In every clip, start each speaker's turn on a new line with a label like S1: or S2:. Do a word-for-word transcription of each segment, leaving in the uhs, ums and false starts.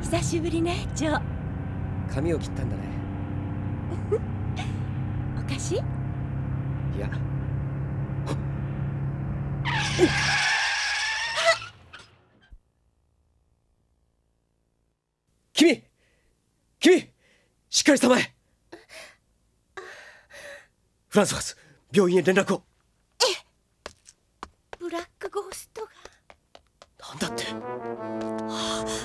S1: 久しぶりね、ジョー。
S2: 髪を切ったんだね。
S1: おかしい？
S2: いや。君君しっかりしたまえ。フランソワーズ、病院へ連絡を。
S1: ええ。ブラックゴーストが。
S2: なんだって。はあ、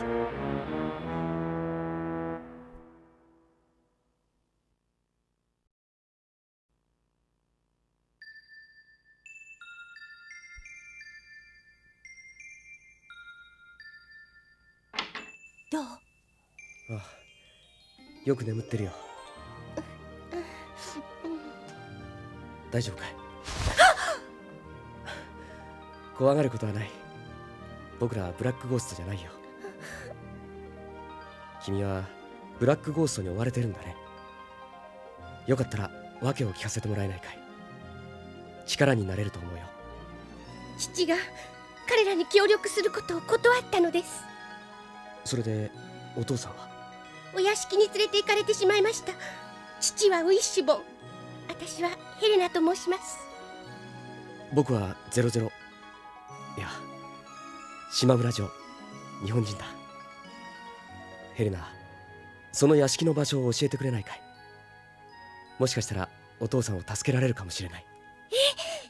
S1: どう？
S2: ああ、よく眠ってるよ。大丈夫かい？怖がることはない。僕らはブラックゴーストじゃないよ。君はブラックゴーストに追われてるんだね。よかったら訳を聞かせてもらえないかい？力になれると思うよ。
S1: 父が彼らに協力することを断ったのです。
S2: それでお父さんは？
S1: お屋敷に連れて行かれてしまいました。父はウィッシュボン、私はヘレナと申します。
S2: 僕はゼロゼロ、いや島村城、日本人だ。ヘレナ、その屋敷の場所を教えてくれないかい？もしかしたらお父さんを助けられるかもしれない。
S1: え？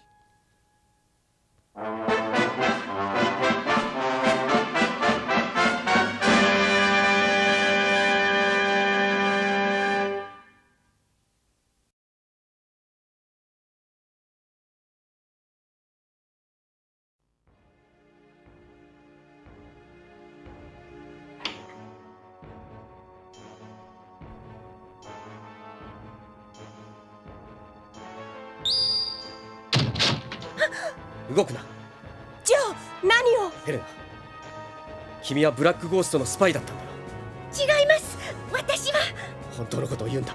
S2: 動くな。
S1: ジョー、何を？
S2: ヘレナ、君はブラックゴーストのスパイだったんだろ。
S1: 違います。私は
S2: 本当のことを言うんだ。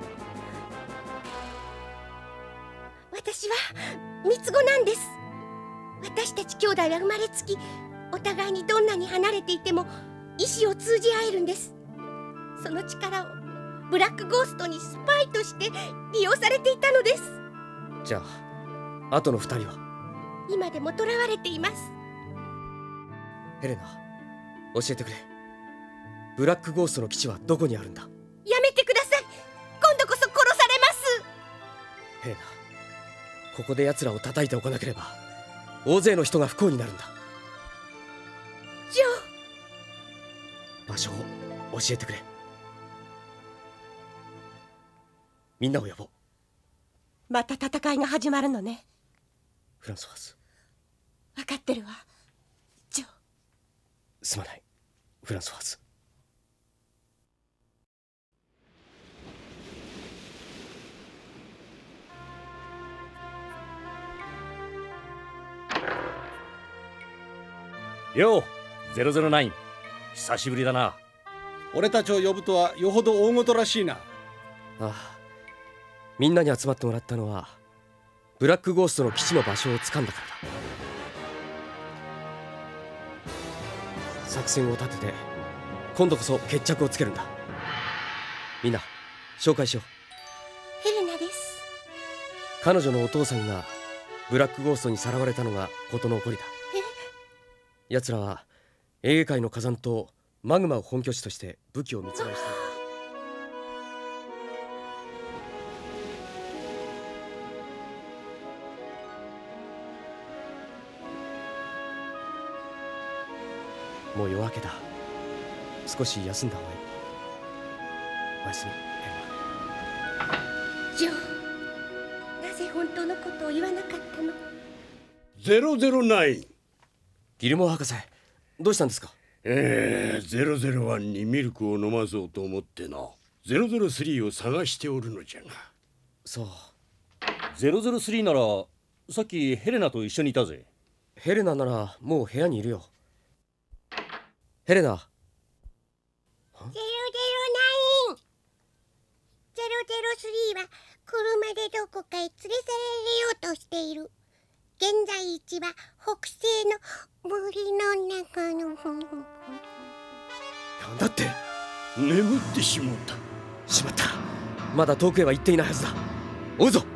S1: 私は三つ子なんです。私たち兄弟は生まれつき、お互いにどんなに離れていても意志を通じ合えるんです。その力をブラックゴーストにスパイとして利用されていたのです。
S2: じゃあ後の二人は？
S1: 今でも囚われています。
S2: ヘレナ、教えてくれ。ブラックゴーストの基地はどこにあるんだ？
S1: やめてください。今度こそ殺されます。
S2: ヘレナ、ここで奴らを叩いておかなければ大勢の人が不幸になるんだ。
S1: ジョー、
S2: 場所を教えてくれ。みんなを呼ぼう。
S1: また戦いが始まるのね。
S2: フランソワーズ。
S1: 分かってるわ、ジョー。
S2: すまない、フランソワーズ。
S3: よう、ゼロゼロナイン、久しぶりだな。
S4: 俺たちを呼ぶとはよほど大事らしいな。
S2: ああ、みんなに集まってもらったのはブラックゴーストの基地の場所を掴んだからだ。作戦を立てて今度こそ決着をつけるんだ。みんな紹介しよう。
S1: ヘレナです。
S2: 彼女のお父さんがブラックゴーストにさらわれたのが事の起こりだ。奴らはエーゲ海の火山島マグマを本拠地として武器を密売している。もう夜明けだ。少し休んだ方がいい。おやすみ、ヘレナ。
S1: ジョー、なぜ本当のことを言わなかったの？
S5: ゼロゼロナイン。
S2: ギルモア博士、どうしたんですか？
S5: ええ、ゼロゼロワンにミルクを飲まそうと思ってな。ゼロゼロスリーを探しておるのじゃが。
S2: そう。
S3: ゼロゼロスリーならさっきヘレナと一緒にいたぜ。
S2: ヘレナならもう部屋にいるよ。ヘレナ。ゼロ
S1: ゼロナイン、ゼロゼロスリーは車でどこかへ連れ去られようとしている。現在地は北西の森の中の。
S2: なんだって。
S5: 眠ってしもうた。
S2: しまった。まだ遠くへは行っていないはずだ。追うぞ。